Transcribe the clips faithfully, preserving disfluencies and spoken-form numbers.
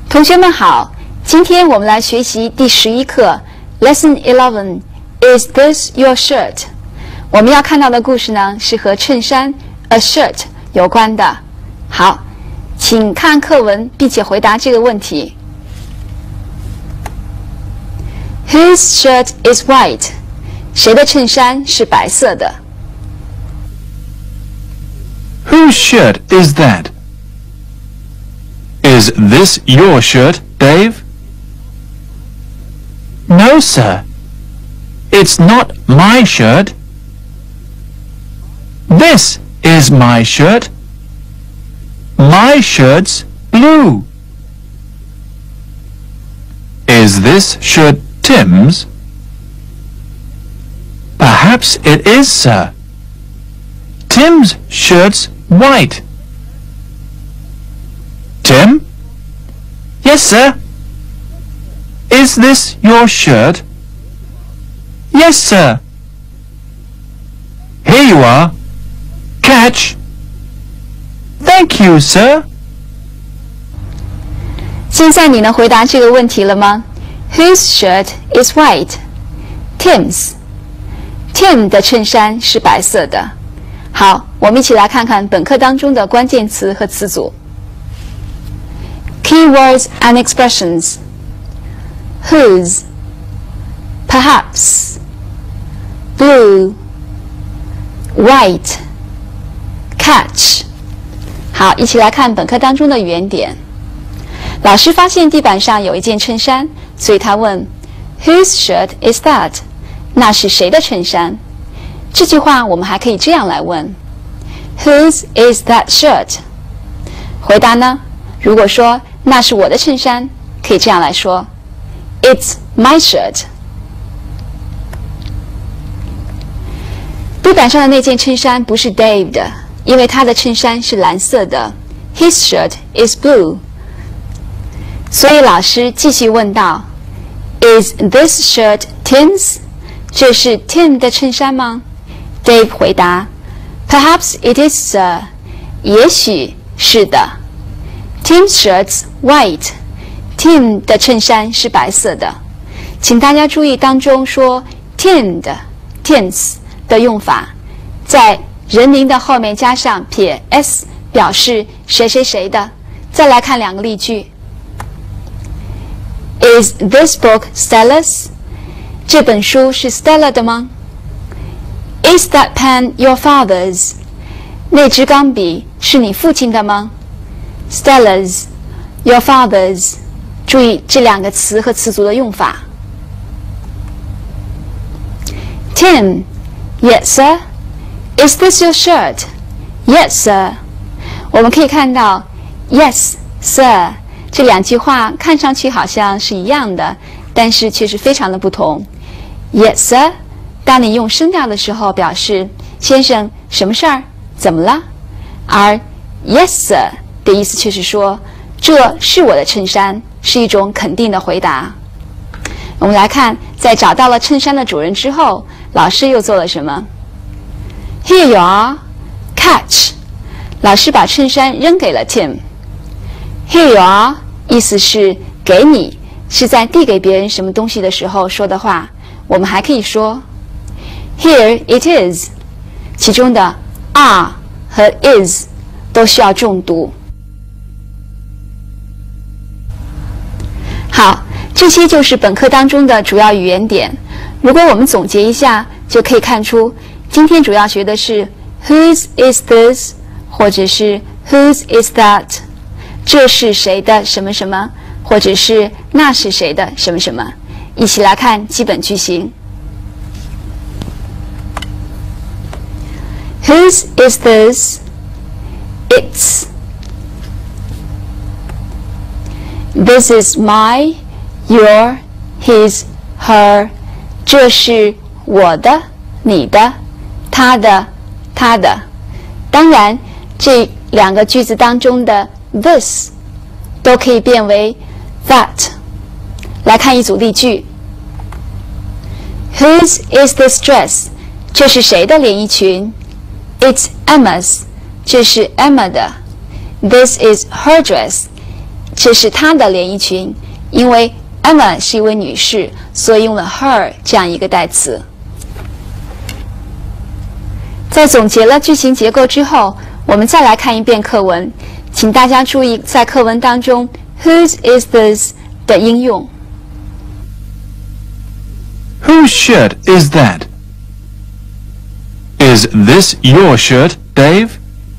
同学们好，今天我们来学习第十一课 Lesson eleven Is this your shirt? 我们要看到的故事呢是和衬衫 a shirt 有关的。好，请看课文并且回答这个问题。Whose shirt is white? 谁的衬衫是白色的？ Whose shirt is that? Is this your shirt, Dave? No, sir. It's not my shirt. This is my shirt. My shirt's blue. Is this shirt Tim's? Perhaps it is, sir. Tim's shirt's white. Tim? Yes, sir. Is this your shirt? Yes, sir. Here you are. Catch. Thank you, sir. 现在你能回答这个问题了吗？ Whose shirt is white? Tim's. Tim 的衬衫是白色的。好，我们一起来看看本课当中的关键词和词组。Keywords and expressions. Whose, perhaps, blue, white, catch. 好，一起来看本课当中的语言点。老师发现地板上有一件衬衫，所以他问 Whose shirt is that? 那是谁的衬衫？这句话我们还可以这样来问 Whose is that shirt? 回答呢？如果说那是我的衬衫，可以这样来说 It's my shirt. 地板上的那件衬衫不是 Dave 的，因为他的衬衫是蓝色的 His shirt is blue. 所以老师继续问道 Is this shirt Tim's? 这是 Tim 的衬衫吗？ Dave 回答 Perhaps it is, sir. 也许是的。Tim's shirt's white. Tim 的衬衫是白色的。请大家注意当中说 Tim 的 Tim's 的用法，在人名的后面加上撇 s 表示谁谁谁的。再来看两个例句。Is this book Stella's? 这本书是 Stella 的吗？ Is that pen your father's? 那支钢笔是你父亲的吗？ Stella's, your father's. 注意这两个词和词组的用法。Tim, yes, sir. Is this your shirt? Yes, sir. 我们可以看到 Yes, sir 这两句话看上去好像是一样的，但是却是非常的不同。Yes, sir 当你用声调的时候表示先生什么事儿怎么了，而 Yes, sir 的意思却是说这是我的衬衫，是一种肯定的回答。我们来看，在找到了衬衫的主人之后，老师又做了什么？ Here you are. Catch. 老师把衬衫扔给了 Tim. Here you are 意思是给你，是在递给别人什么东西的时候说的话。我们还可以说 Here it is. 其中的 are 和 is 都需要重读。好，这些就是本课当中的主要语言点。如果我们总结一下，就可以看出今天主要学的是 Whose is this 或者是 Whose is that， 这是谁的什么什么，或者是那是谁的什么什么。一起来看基本句型。 Whose is this? It's. This is my, your, his, her. 这是我的，你的，他的，他的。当然，这两个句子当中的 this 都可以变为 that。来看一组例句。Whose is this dress? 这是谁的连衣裙？ It's Emma's. 这是 Emma 的。This is her dress. 这是她的连衣裙，因为 Emma 是一位女士，所以用了 her 这样一个代词。在总结了句型结构之后，我们再来看一遍课文，请大家注意在课文当中 whose is this 的应用。 Whose shirt is that? Is this your shirt, Dave?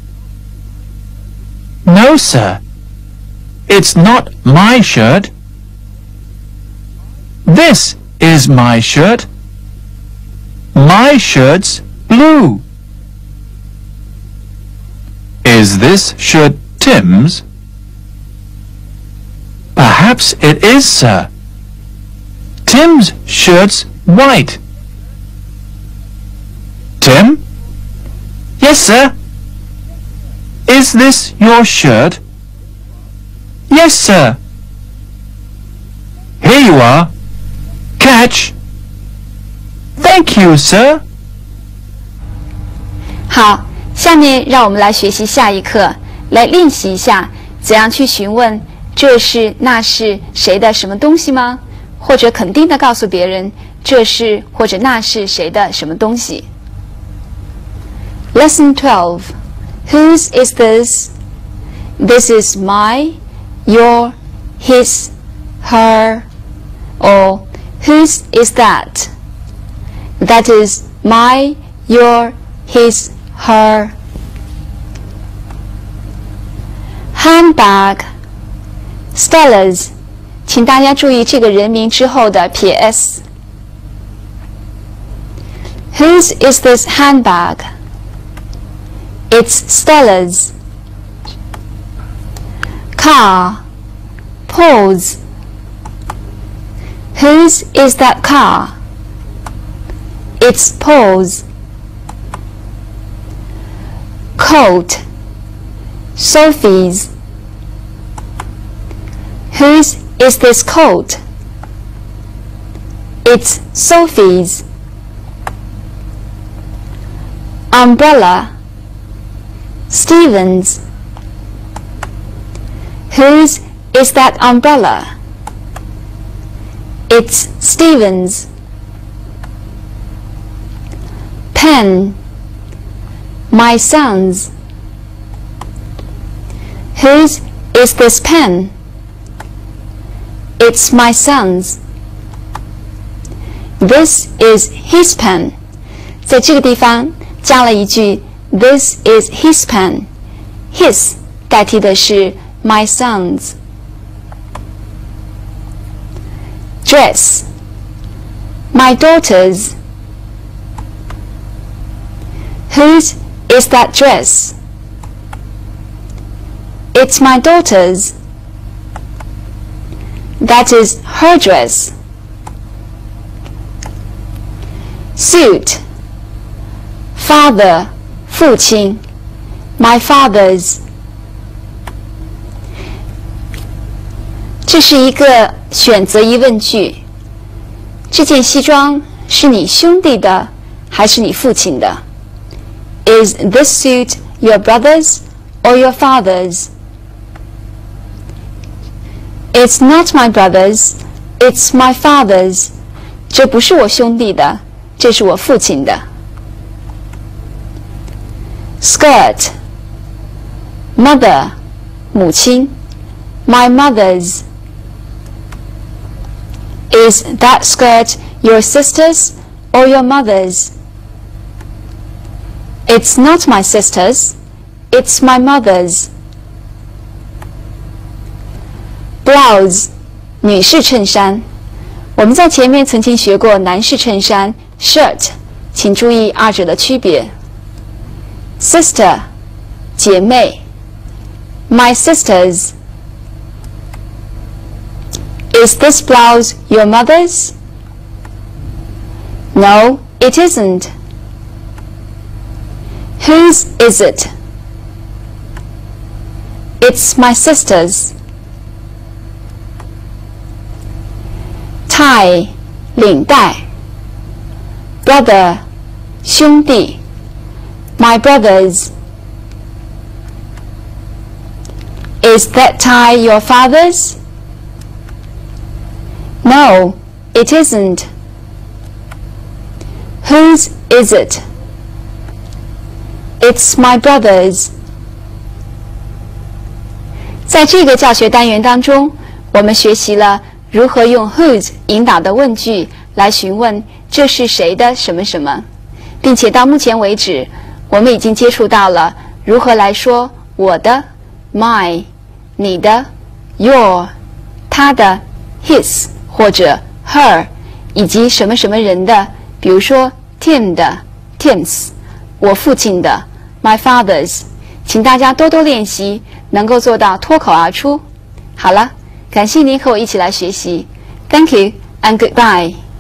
No, sir. It's not my shirt. This is my shirt. My shirt's blue. Is this shirt Tim's? Perhaps it is, sir. Tim's shirt's white. Tim? Yes, sir. Is this your shirt? Yes, sir. Here you are. Catch. Thank you, sir. 好，下面让我们来学习下一课，来练习一下怎样去询问这是那是谁的什么东西吗？或者肯定的告诉别人这是或者那是谁的什么东西。Lesson twelve. Whose is this? This is my, your, his, her. Or whose is that? That is my, your, his, her. Handbag. Stella's. 请大家注意这个人名之后的撇 s. Whose is this handbag? It's Stella's. Car. Pause. Whose is that car? It's Paul's. Coat. Sophie's. Whose is this coat? It's Sophie's. Umbrella. Stephen's. Whose is that umbrella? It's Stephen's. Pen. My son's. Whose is this pen? It's my son's. This is his pen. 在这个地方加了一句 This is his pen. His 代替的是 my son's. Dress. My daughter's. Whose is that dress? It's my daughter's. That is her dress. Suit. Father, 父亲 my father's. 这是一个选择疑问句。这件西装是你兄弟的还是你父亲的？ Is this suit your brother's or your father's? It's not my brother's, it's my father's. 这不是我兄弟的，这是我父亲的。Skirt. Mother, 母亲 my mother's. Is that skirt your sister's or your mother's? It's not my sister's, it's my mother's. Blouse, 女士衬衫。我们在前面曾经学过男士衬衫 shirt， 请注意二者的区别。Sister, 姐妹 my sister's. Is this blouse your mother's? No, it isn't. Whose is it? It's my sister's. Tie, 领带 Brother, 兄弟 my brother's. Is that tie your father's? No, it isn't. Whose is it? It's my brother's. 在这个教学单元当中，我们学习了如何用 whose 引导的问句来询问这是谁的什么什么，并且到目前为止，我们已经接触到了如何来说我的 my、你的 your、他的 his 或者 her， 以及什么什么人的，比如说 Tim 的 Tim's， 我父亲的 my father's。请大家多多练习，能够做到脱口而出。好了，感谢您和我一起来学习。Thank you and goodbye.